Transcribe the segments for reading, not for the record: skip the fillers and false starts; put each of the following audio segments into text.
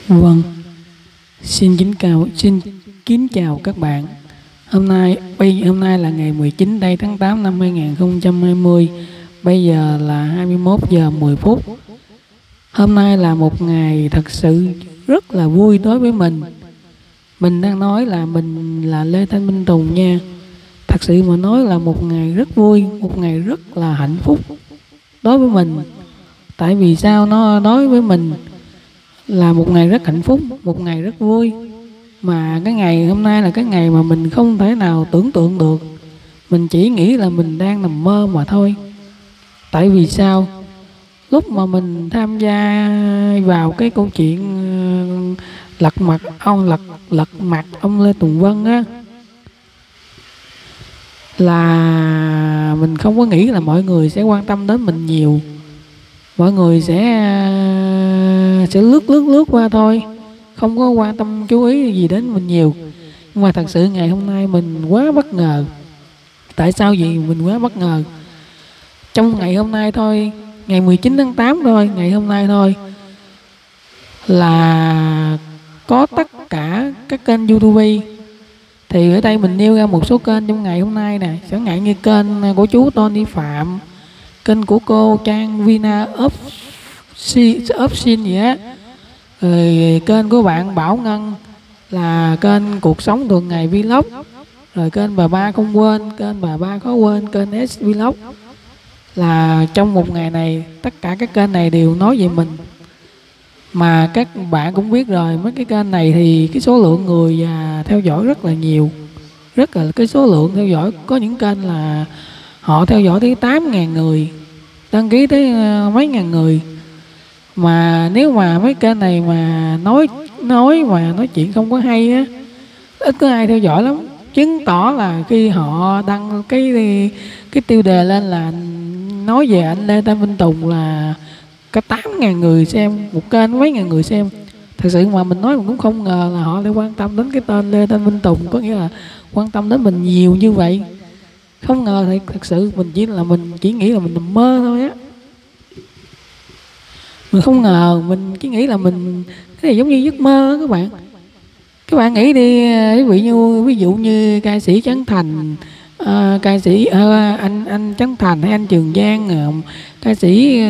Vâng, xin kính chào các bạn. Hôm nay là ngày 19 đây tháng 8 năm 2020. Bây giờ là 21 giờ 10 phút. Hôm nay là một ngày thật sự rất là vui đối với mình. Mình đang nói là mình là Lê Thanh Minh Tùng nha. Thật sự mà nói là một ngày rất vui, một ngày rất là hạnh phúc đối với mình. Tại vì sao nó đối với mình là một ngày rất hạnh phúc, một ngày rất vui. Mà cái ngày hôm nay là cái ngày mà mình không thể nào tưởng tượng được. Mình chỉ nghĩ là mình đang nằm mơ mà thôi. Tại vì sao? Lúc mà mình tham gia vào cái câu chuyện lật mặt ông Lê Tùng Vân á, là mình không có nghĩ là mọi người sẽ quan tâm đến mình nhiều. Mọi người sẽ lướt qua thôi, không có quan tâm chú ý gì đến mình nhiều. Nhưng mà thật sự ngày hôm nay mình quá bất ngờ. Tại sao vậy? Mình quá bất ngờ. Trong ngày hôm nay thôi, ngày 19 tháng 8 thôi, ngày hôm nay thôi, là có tất cả các kênh YouTube. Thì ở đây mình nêu ra một số kênh trong ngày hôm nay nè. Chẳng hạn như kênh của chú Tony Phạm, kênh của cô Trang Vina Opsin gì á, rồi kênh của bạn Bảo Ngân là kênh cuộc sống thường ngày vlog, rồi kênh bà ba không quên, kênh bà ba khó quên, kênh S Vlog. Là trong một ngày này tất cả các kênh này đều nói về mình. Mà các bạn cũng biết rồi, mấy cái kênh này thì cái số lượng người theo dõi rất là nhiều, rất là cái số lượng theo dõi. Có những kênh là họ theo dõi tới 8.000 người, đăng ký tới mấy ngàn người. Mà nếu mà mấy kênh này mà nói chuyện không có hay á, ít có ai theo dõi lắm. Chứng tỏ là khi họ đăng cái tiêu đề lên là nói về anh Lê Thanh Minh Tùng là có 8.000 người xem, một kênh mấy ngàn người xem. Thật sự mà mình nói mình cũng không ngờ là họ lại quan tâm đến cái tên Lê Thanh Minh Tùng, có nghĩa là quan tâm đến mình nhiều như vậy. Không ngờ thì thật sự mình chỉ nghĩ là mình nằm mơ thôi á. Mình không ngờ, mình chỉ nghĩ là mình cái này giống như giấc mơ á các bạn. Các bạn nghĩ đi, ví dụ như ca sĩ Trấn Thành, ca sĩ anh Trấn Thành hay anh Trường Giang, ca sĩ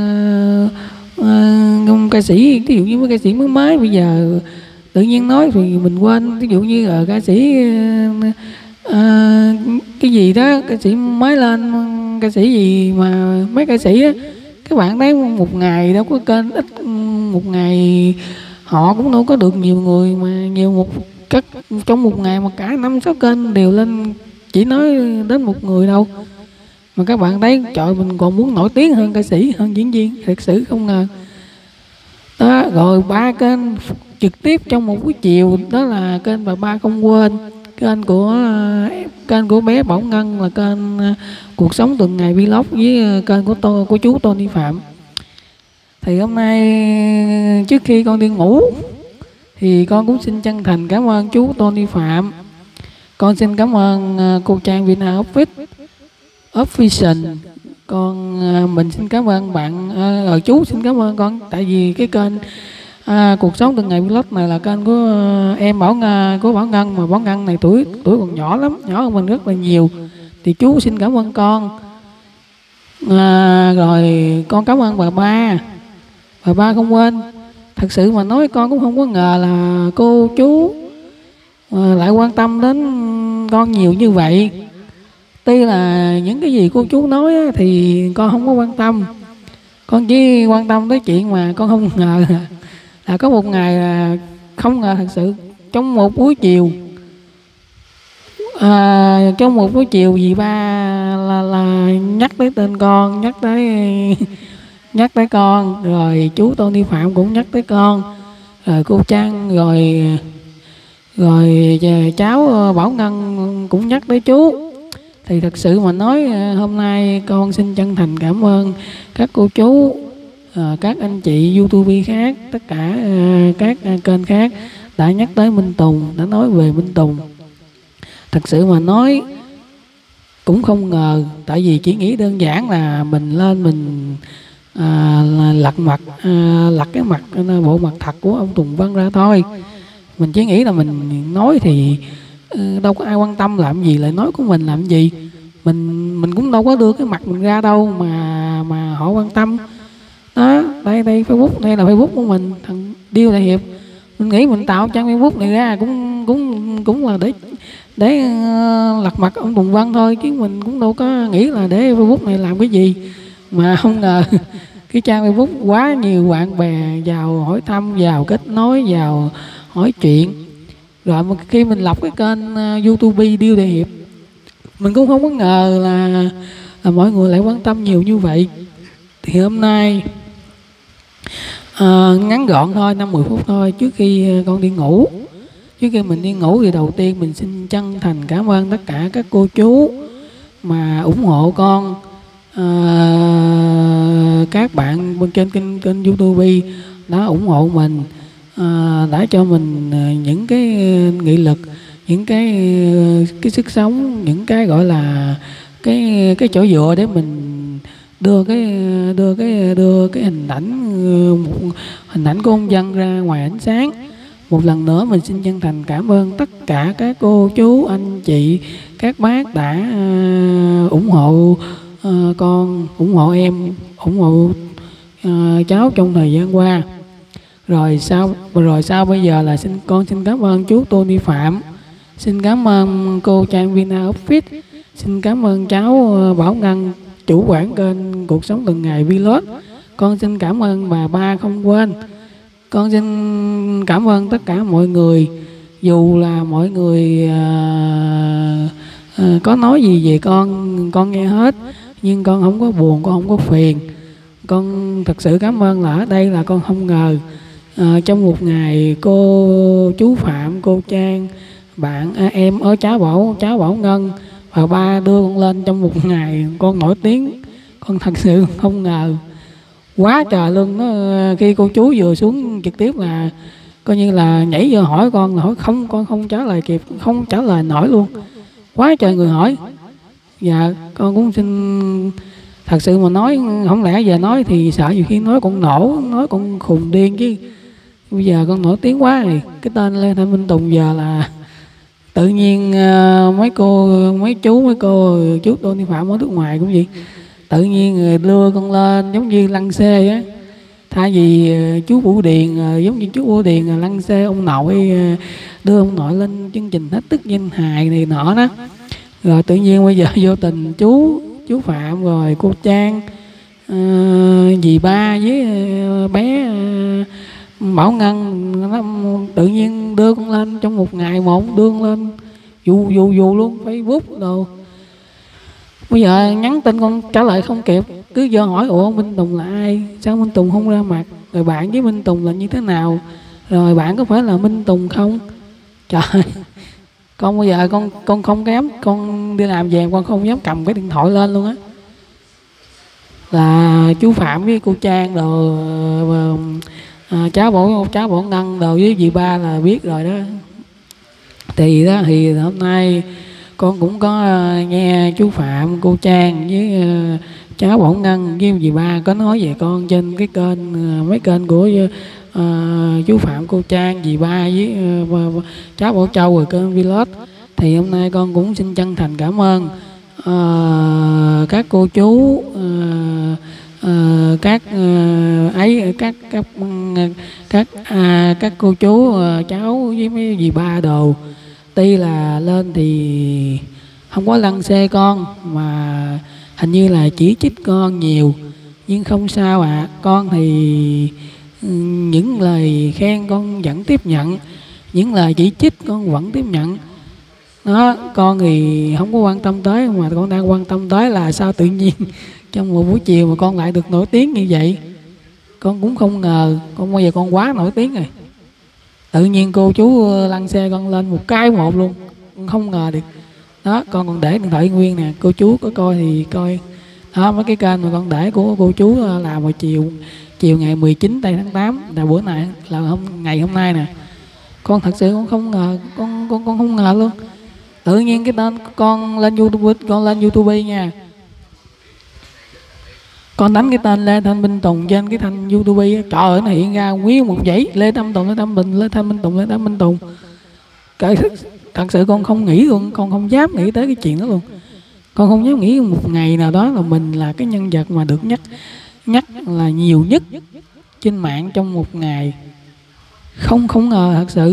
ví dụ như mấy ca sĩ mới bây giờ tự nhiên nói thì mình quên. Ví dụ như ca sĩ cái gì đó, ca sĩ mới lên, ca sĩ gì mà mấy ca sĩ á, các bạn thấy một ngày đâu có kênh ít, một ngày họ cũng đâu có được nhiều người, mà trong một ngày mà cả 5-6 kênh đều lên chỉ nói đến một người đâu. Mà các bạn thấy trời, mình còn muốn nổi tiếng hơn ca sĩ, hơn diễn viên. Thật sự không ngờ đó. Rồi 3 kênh trực tiếp trong một buổi chiều, đó là kênh bà ba không quên, kênh của bé Bảo Ngân là kênh cuộc sống từng ngày vlog, với kênh của chú Tony Phạm. Thì hôm nay trước khi con đi ngủ thì con cũng xin chân thành cảm ơn chú Tony Phạm. Con xin cảm ơn cô Trang Vina Official. Mình xin cảm ơn bạn, chú xin cảm ơn con. Tại vì cái kênh cuộc sống từng ngày vlog này là kênh của em Bảo Ngân, mà Bảo Ngân này tuổi còn nhỏ lắm, nhỏ hơn mình rất là nhiều. Thì chú xin cảm ơn con. Rồi con cảm ơn bà ba không quên. Thật sự mà nói con cũng không có ngờ là cô chú lại quan tâm đến con nhiều như vậy. Tuy là những cái gì cô chú nói á, thì con không có quan tâm. Con chỉ quan tâm tới chuyện mà con không ngờ là có một ngày là không ngờ thật sự. Trong một buổi chiều dì ba là nhắc tới tên con, nhắc tới con, rồi chú Tony Phạm cũng nhắc tới con, rồi cô Trang, rồi cháu Bảo Ngân cũng nhắc tới chú. Thì thật sự mà nói hôm nay con xin chân thành cảm ơn các cô chú, các anh chị YouTube khác, tất cả các kênh khác đã nhắc tới Minh Tùng, đã nói về Minh Tùng. Thật sự mà nói cũng không ngờ. Tại vì chỉ nghĩ đơn giản là mình lên mình lật cái mặt bộ mặt thật của ông Tùng Vân ra thôi. Mình chỉ nghĩ là mình nói thì đâu có ai quan tâm, làm gì lại nói của mình làm gì, mình cũng đâu có đưa cái mặt mình ra đâu mà họ quan tâm. Đó, đây Facebook, đây là Facebook của mình, thằng Điêu Đại Hiệp. Mình nghĩ mình tạo trang Facebook này ra cũng là để lật mặt ông Tùng Vân thôi, chứ mình cũng đâu có nghĩ là để Facebook này làm cái gì. Mà không ngờ cái trang Facebook quá nhiều bạn bè vào hỏi thăm, vào kết nối, vào hỏi chuyện. Rồi mà khi mình lập cái kênh YouTube Điêu Đại Hiệp, mình cũng không có ngờ là mọi người lại quan tâm nhiều như vậy. Thì hôm nay ngắn gọn thôi, 5-10 phút thôi, trước khi con đi ngủ. Trước khi mình đi ngủ thì đầu tiên mình xin chân thành cảm ơn tất cả các cô chú mà ủng hộ con. Các bạn bên trên kênh YouTube đã ủng hộ mình, đã cho mình những cái nghị lực, những cái sức sống, những cái gọi là cái chỗ dựa để mình đưa cái hình ảnh của ông Vân ra ngoài ánh sáng. Một lần nữa mình xin chân thành cảm ơn tất cả các cô chú, anh chị, các bác đã ủng hộ con, ủng hộ em, ủng hộ cháu trong thời gian qua. Rồi sau bây giờ là con xin cảm ơn chú Tony Phạm, xin cảm ơn cô Trang Vina Office, xin cảm ơn cháu Bảo Ngân, chủ quản kênh Cuộc Sống Từng Ngày Vlog. Con xin cảm ơn bà Ba không quên. Con xin cảm ơn tất cả mọi người, dù là mọi người có nói gì về con nghe hết, nhưng con không có buồn, con không có phiền. Con thật sự cảm ơn là ở đây là con không ngờ trong một ngày cô chú Phạm, cô Trang, bạn em ở cháu Bảo Ngân và ba đưa con lên trong một ngày con nổi tiếng. Con thật sự không ngờ quá trời luôn. Khi cô chú vừa xuống trực tiếp là coi như là nhảy vô hỏi con là hỏi không, con không trả lời kịp, không trả lời nổi luôn, quá trời người hỏi. Dạ con cũng xin thật sự mà nói, không lẽ giờ nói thì sợ nhiều khi nói con nổ, nói con khùng điên, chứ bây giờ con nổi tiếng quá rồi. Cái tên Lê Thanh Minh Tùng giờ là tự nhiên mấy cô chú Tony Phạm ở nước ngoài cũng vậy, tự nhiên người đưa con lên giống như lăng xê á. Thay vì chú Vũ Điền giống như chú Vũ Điền lăng xê ông nội, đưa ông nội lên chương trình Thách Thức Danh Hài này nọ đó, rồi tự nhiên bây giờ vô tình chú Phạm rồi cô Trang, dì Ba với bé Bảo Ngân nó tự nhiên đưa con lên trong một ngày một, đưa con lên dù luôn Facebook đồ. Bây giờ nhắn tin con trả lời không kịp, cứ vô hỏi ủa Minh Tùng là ai, sao Minh Tùng không ra mặt, rồi bạn với Minh Tùng là như thế nào, rồi bạn có phải là Minh Tùng không. Trời, con bây giờ con không dám, con đi làm về con không dám cầm cái điện thoại lên luôn á. Là chú Phạm với cô Trang đồ, cháu Bảo Ngân đồ với dì Ba là biết rồi đó. Thì hôm nay con cũng có nghe chú Phạm, cô Trang với cháu Bảo Ngân với dì Ba có nói về con trên cái kênh, mấy kênh của chú Phạm, cô Trang, dì Ba với cháu Bảo Châu rồi kênh Vlog. Thì hôm nay con cũng xin chân thành cảm ơn các cô chú, các cô chú, cháu với mấy dì Ba đồ. Tuy là lên thì không có lăng xê con, mà hình như là chỉ trích con nhiều, nhưng không sao ạ. Con thì những lời khen con vẫn tiếp nhận, những lời chỉ trích con vẫn tiếp nhận. Đó, con thì không có quan tâm tới, mà con đang quan tâm tới là sao tự nhiên trong một buổi chiều mà con lại được nổi tiếng như vậy. Con cũng không ngờ, con bây giờ con quá nổi tiếng rồi. Tự nhiên cô chú lăn xe con lên một cái một luôn, con không ngờ được. Đó, con còn để điện thoại nguyên nè, cô chú có coi thì coi. Đó, mấy cái kênh mà con để của cô chú làm hồi chiều ngày 19 tây tháng 8 là bữa này là ngày hôm nay nè. Con thật sự con không ngờ, con không ngờ luôn. Tự nhiên cái tên con lên YouTube nha. Con đánh cái tên Lê Thanh Minh Tùng trên cái thanh YouTube á, trời ơi nó hiện ra nguyên một dãy Lê Thanh Tùng, Lê Thanh Bình, Lê Thanh Minh Tùng, Lê Thanh Minh Tùng. Thật sự con không nghĩ luôn, con không dám nghĩ tới cái chuyện đó luôn. Con không dám nghĩ một ngày nào đó là mình là cái nhân vật mà được nhắc là nhiều nhất trên mạng trong một ngày. Không ngờ thật sự.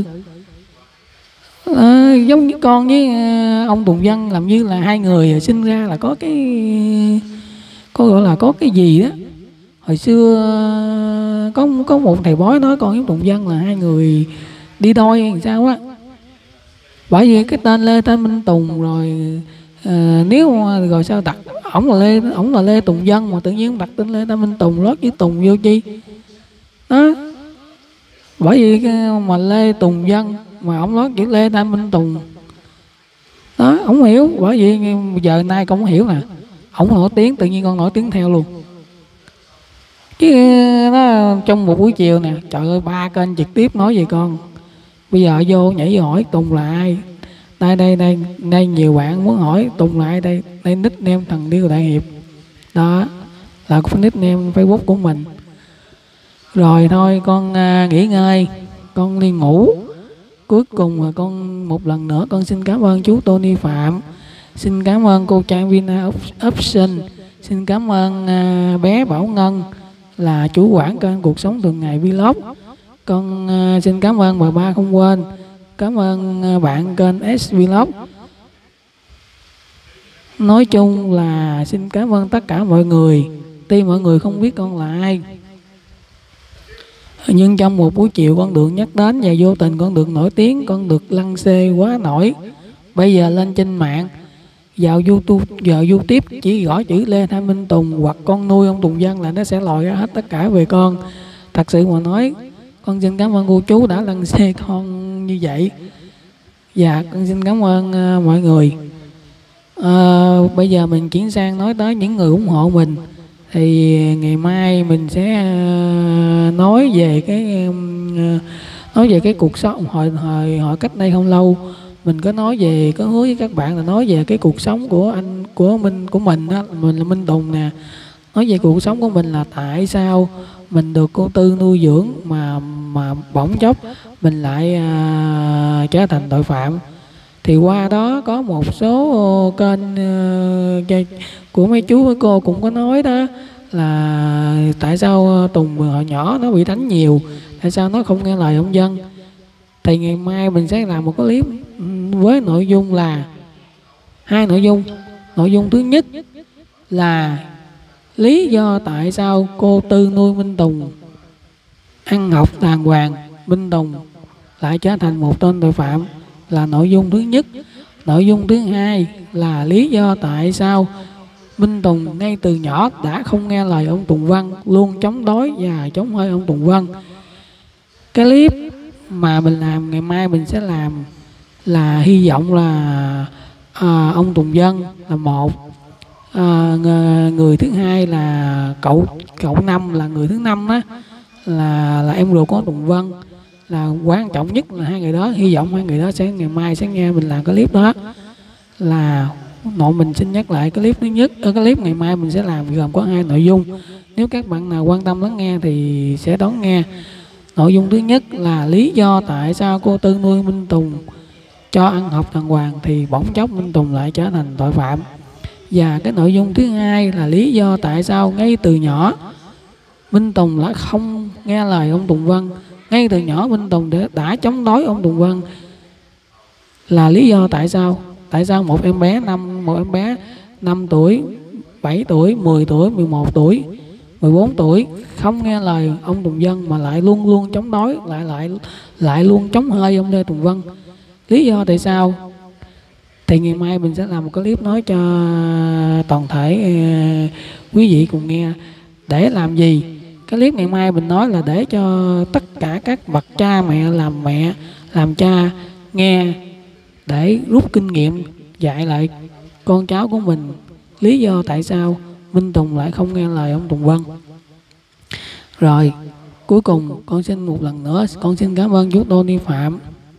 Giống như con với ông Tùng Vân làm như là hai người sinh ra là có gọi là có cái gì đó. Hồi xưa có một thầy bói nói con với Tùng Vân là hai người đi đôi hay sao á. Bởi vì cái tên Lê Thanh Minh Tùng rồi nếu rồi sao đặt ổng là Lê Tùng Vân mà tự nhiên đặt tên Lê Thanh Minh Tùng lót với Tùng vô chi đó. Bởi vì mà Lê Tùng Vân mà ổng lót chữ Lê Thanh Minh Tùng đó, ổng hiểu. Bởi vì giờ nay con không hiểu nè, ổng nổi tiếng tự nhiên con nổi tiếng theo luôn. Chứ nó trong một buổi chiều nè, trời ơi 3 kênh trực tiếp nói về con. Bây giờ vô nhảy vô hỏi Tùng là ai. Đây nhiều bạn muốn hỏi Tùng là ai. Đây nickname Thần Điêu Đại Hiệp. Đó là cái nickname Facebook của mình. Rồi thôi con nghỉ ngơi, con đi ngủ. Cuối cùng con một lần nữa con xin cảm ơn chú Tony Phạm, xin cảm ơn cô Trang Vina Option, xin cảm ơn bé Bảo Ngân là chủ quản kênh Cuộc Sống Thường Ngày Vlog. Con xin cảm ơn bà Ba Không Quên, cảm ơn bạn kênh S Vlog. Nói chung là xin cảm ơn tất cả mọi người. Tuy mọi người không biết con là ai, nhưng trong một buổi chiều con được nhắc đến và vô tình con được nổi tiếng, con được lăng xê quá nổi. Bây giờ lên trên mạng, vào YouTube chỉ gõ chữ Lê Thanh Minh Tùng hoặc con nuôi ông Tùng Vân là nó sẽ lòi ra hết tất cả về con. Thật sự mà nói, con xin cảm ơn cô chú đã lăng xê con như vậy. Dạ, con xin cảm ơn mọi người. Bây giờ mình chuyển sang nói tới những người ủng hộ mình. Thì ngày mai mình sẽ nói về cái cuộc sống hồi cách đây không lâu mình có nói về, có hứa với các bạn là nói về cái cuộc sống của mình đó, mình là Minh Tùng nè. Nói về cuộc sống của mình là tại sao mình được cô Tư nuôi dưỡng mà bỗng chốc mình lại trở thành tội phạm. Thì qua đó có một số kênh của mấy chú với cô cũng có nói đó là tại sao Tùng hồi nhỏ nó bị đánh nhiều, tại sao nó không nghe lời ông Dân. Thì ngày mai mình sẽ làm một cái clip với nội dung là 2 nội dung. Nội dung thứ nhất là lý do tại sao cô Tư nuôi Minh Tùng ăn học đàng hoàng, Minh Tùng lại trở thành một tên tội phạm, là nội dung thứ nhất. Nội dung thứ hai là lý do tại sao Minh Tùng ngay từ nhỏ đã không nghe lời ông Tùng Vân, luôn chống đối và chống hơi ông Tùng Vân. Cái clip mà mình làm ngày mai mình sẽ làm là hy vọng là ông Tùng Vân là một, người thứ hai là cậu Năm là người thứ năm đó, là em ruột của Tùng Vân. Là quan trọng nhất là hai người đó, hy vọng hai người đó sẽ ngày mai sẽ nghe mình làm cái clip đó. Là nội mình xin nhắc lại cái clip thứ nhất, cái clip ngày mai mình sẽ làm gồm có 2 nội dung. Nếu các bạn nào quan tâm lắng nghe thì sẽ đón nghe. Nội dung thứ nhất là lý do tại sao cô Tư nuôi Minh Tùng cho ăn học đàng hoàng thì bỗng chốc Minh Tùng lại trở thành tội phạm. Và cái nội dung thứ hai là lý do tại sao ngay từ nhỏ Minh Tùng đã không nghe lời ông Tùng Vân. Ngay từ nhỏ Minh Tùng đã chống đối ông Tùng Vân. Là lý do tại sao? Tại sao một em bé 5 tuổi, 7 tuổi, 10 tuổi, 11 tuổi, 14 tuổi không nghe lời ông Tùng Vân mà lại luôn luôn chống đối, lại luôn chống hơi ông Lê Tùng Vân. Lý do tại sao? Thì ngày mai mình sẽ làm một cái clip nói cho toàn thể quý vị cùng nghe. Để làm gì? Cái clip ngày mai mình nói là để cho tất cả các bậc cha mẹ, làm cha nghe, để rút kinh nghiệm dạy lại con cháu của mình lý do tại sao Minh Tùng lại không nghe lời ông Tùng Vân. Rồi cuối cùng con xin một lần nữa con xin cảm ơn chú Tony Phạm,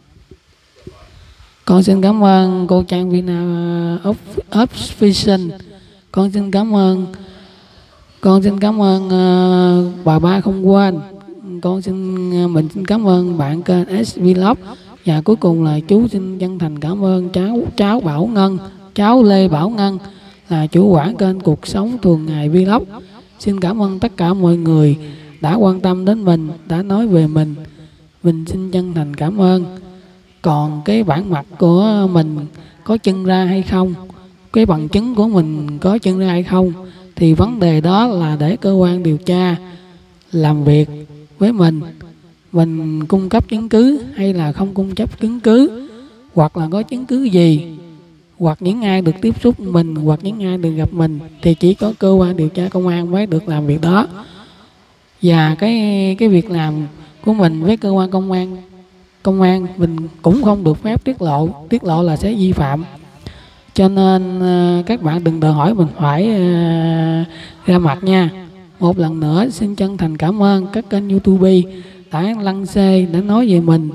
con xin cảm ơn cô Trang Vina Option, con xin cảm ơn Con xin cảm ơn bà ba không quên. Mình xin cảm ơn bạn kênh S Vlog. Và cuối cùng là chú xin chân thành cảm ơn cháu Bảo Ngân, cháu Lê Bảo Ngân là chủ quản kênh Cuộc Sống Thường Ngày Vlog. Xin cảm ơn tất cả mọi người đã quan tâm đến mình, đã nói về mình. Mình xin chân thành cảm ơn. Còn cái bản mặt của mình có chân ra hay không, cái bằng chứng của mình có chân ra hay không, thì vấn đề đó là để cơ quan điều tra làm việc với mình cung cấp chứng cứ hay là không cung cấp chứng cứ, hoặc là có chứng cứ gì, hoặc những ai được tiếp xúc mình, hoặc những ai được gặp mình, thì chỉ có cơ quan điều tra công an mới được làm việc đó. Và cái việc làm của mình với cơ quan công an mình cũng không được phép tiết lộ là sẽ vi phạm. Cho nên các bạn đừng đòi hỏi mình phải ra mặt nha. Một lần nữa xin chân thành cảm ơn các kênh YouTube đã lăng xê, đã nói về mình,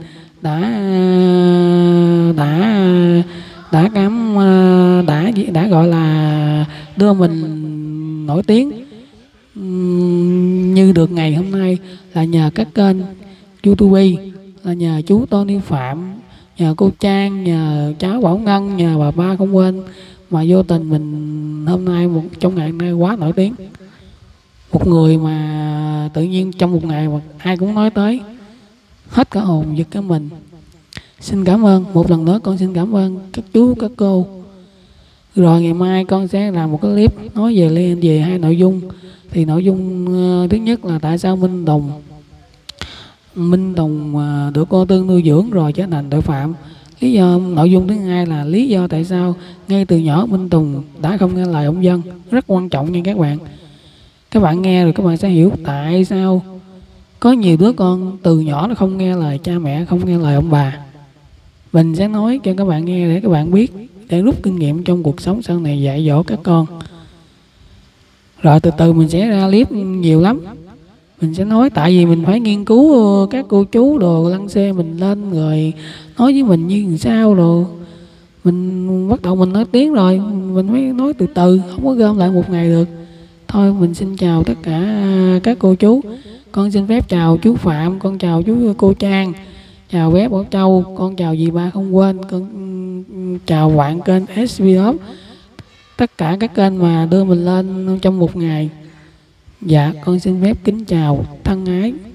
đã gọi là đưa mình nổi tiếng như được ngày hôm nay là nhờ các kênh YouTube, là nhờ chú Tony Phạm, nhờ cô Trang, nhờ cháu Bảo Ngân, nhờ bà ba không quên, mà vô tình mình hôm nay trong ngày hôm nay quá nổi tiếng. Một người mà tự nhiên trong một ngày mà ai cũng nói tới, hết cả hồn giật cả mình. Xin cảm ơn, một lần nữa con xin cảm ơn các chú các cô. Rồi ngày mai con sẽ làm một cái clip nói về hai nội dung. Thì nội dung thứ nhất là tại sao Minh Tùng được cô Tương nuôi dưỡng rồi trở thành tội phạm. Nội dung thứ hai là lý do tại sao ngay từ nhỏ Minh Tùng đã không nghe lời ông Dân. Rất quan trọng nha các bạn. Các bạn nghe rồi các bạn sẽ hiểu tại sao có nhiều đứa con từ nhỏ nó không nghe lời cha mẹ, không nghe lời ông bà. Mình sẽ nói cho các bạn nghe để các bạn biết, để rút kinh nghiệm trong cuộc sống sau này dạy dỗ các con. Rồi từ từ mình sẽ ra clip nhiều lắm. Mình sẽ nói, tại vì mình phải nghiên cứu các cô chú đồ lăng xê mình lên rồi nói với mình như sao rồi. Mình bắt đầu mình nói tiếng rồi, mình mới nói từ từ, không có gom lại một ngày được. Thôi mình xin chào tất cả các cô chú. Con xin phép chào chú Phạm, con chào cô Trang, chào bé Bảo Châu, con chào dì ba không quên, con chào bạn kênh S Vlog, tất cả các kênh mà đưa mình lên trong một ngày. Dạ con xin phép kính chào thân ái.